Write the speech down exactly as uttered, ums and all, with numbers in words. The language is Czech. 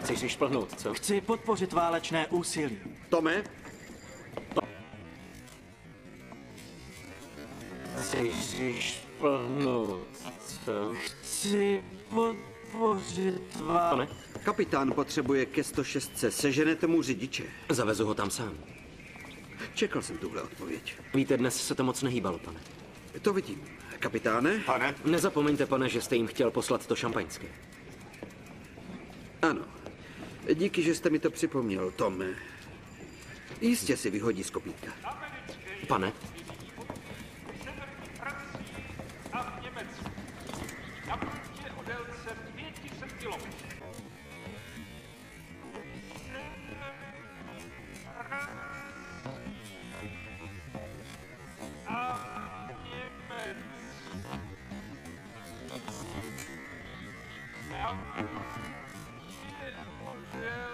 Chceš si šplhnout, co? Chci podpořit válečné úsilí. Tome? Chceš si šplhnout, co? Chci podpořit válečné... Kapitán potřebuje ke sto šest. Seženete mu řidiče. Zavezu ho tam sám. Čekal jsem tuhle odpověď. Víte, dnes se to moc nehýbalo, pane. To vidím. Kapitáne? Pane? Nezapomeňte, pane, že jste jim chtěl poslat to šampaňské. Ano. Díky, že jste mi to připomněl, Tome. Jistě si vyhodí z kopítka. Pane? A v Německu. Na frontě o délce pět set kilometrů. A v Německu. A frontě o délce